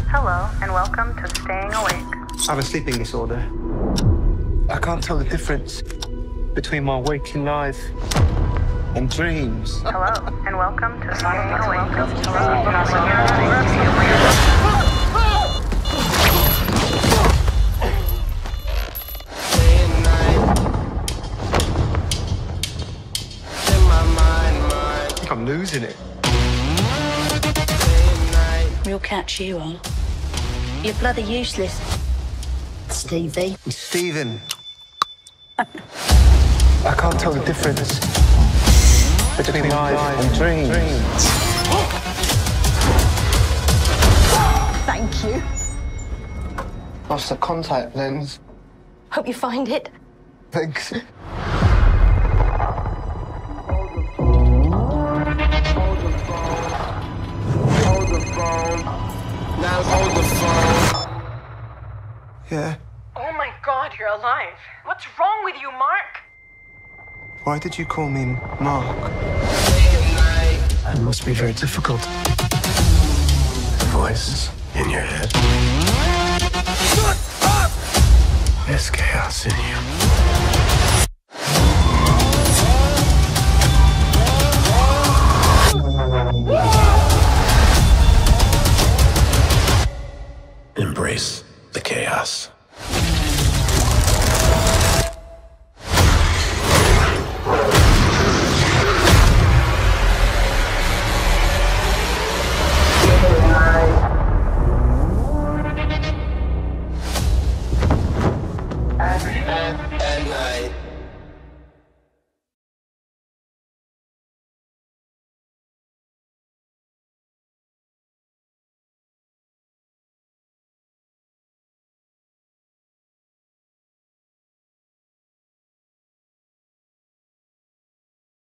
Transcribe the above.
Hello, and welcome to Staying Awake. I have a sleeping disorder. I can't tell the difference between my waking life and dreams. Hello, and welcome to Staying Awake. I think I'm losing it. We'll catch you on. You're bloody useless, Stevie. Stephen. I can't tell the difference between life and dreams. Thank you. Lost the contact lens. Hope you find it. Thanks. Now hold the phone. Yeah. Oh my God, you're alive. What's wrong with you, Mark? Why did you call me Mark? It must be very difficult. The voice in your head. Shut up! There's chaos in you.